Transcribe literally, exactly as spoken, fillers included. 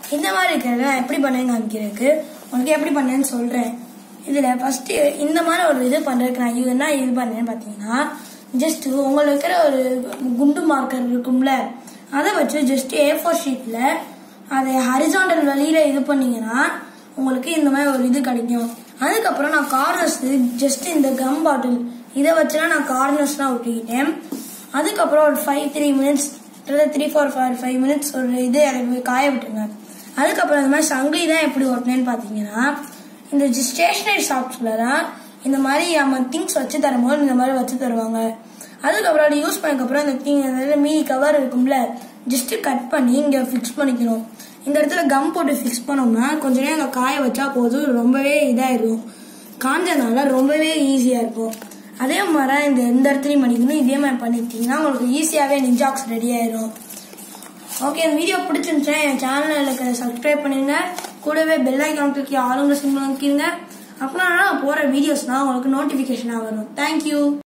இந்த மாதிரி இருக்கிறத நான் எப்படி பண்ணேன்னு காமிக்கிறதுக்கு உங்களுக்கு எப்படி பண்ணேன்னு சொல்றேன். இதுல ஃபர்ஸ்ட் இந்த மாதிரி ஒரு இது பண்றதுக்கு நான் இது என்ன இது பண்ணேன்னு பாத்தீங்கன்னா, ஜஸ்ட் உங்களுக்கு இருக்கிற ஒரு குண்டு மார்க்கர் இருக்கும்ல, அதை வச்சு ஜஸ்ட் ஏ ஃபோர் ஷீட்ல அதை ஹரிசாண்டல் வழியில இது பண்ணீங்கன்னா உங்களுக்கு இந்த மாதிரி ஒரு இது கிடைக்கும். அதுக்கப்புறம் நான் கார்னர்ஸ் ஜஸ்ட் இந்த கம் பாட்டில் இதை வச்சுலாம் நான் கார்னர்ஸ்லாம் ஒட்டிக்கிட்டேன். அதுக்கப்புறம் ஒரு five three minutes three four five five minutes ஒரு இது எனக்கு காய விட்டுருங்க. அதுக்கப்புறம் இந்த மாதிரி சங்கிலி தான் எப்படி ஒட்டினேன்னு பாத்தீங்கன்னா, இந்த ஸ்டேஷனரி ஷாப்ஸ்ல தான் இந்த மாதிரி நம்ம திங்ஸ் வச்சு தரும்போது இந்த மாதிரி வச்சு தருவாங்க. அதுக்கப்புறம் அது யூஸ் பண்ணதுக்கப்புறம் இந்த திங் மீதி கவர் இருக்கும்ல, ஜஸ்ட் கட் பண்ணி இங்க ஃபிக்ஸ் பண்ணிக்கணும். இந்த இடத்துல கம் போட்டு ஃபிக்ஸ் பண்ணோம்னா கொஞ்ச நேரம் அங்கே காய வச்சா போதும், ரொம்பவே இதாயிடும். காஞ்சனால ரொம்பவே ஈஸியா இருக்கும். அதே மாதிரி இந்த எந்த இடத்துலையும் பண்ணிக்கணும். இதே மாதிரி பண்ணிக்கிட்டீங்கன்னா உங்களுக்கு ஈஸியாவே நிஞ்சாக்ஸ் ரெடி ஆயிடும். ஓகே, இந்த வீடியோ பிடிச்சிருந்துச்சா என் சேனலுக்கு சப்ஸ்கிரைப் பண்ணுங்க. கூடவே பெல் ஐக்கான் கிளிக் ஆளுங்க சிம்பிள் வைக்கிங்க. அப்படின்னா நான் போற வீடியோஸ்லாம் உங்களுக்கு நோட்டிபிகேஷனா வரும். தேங்க்யூ.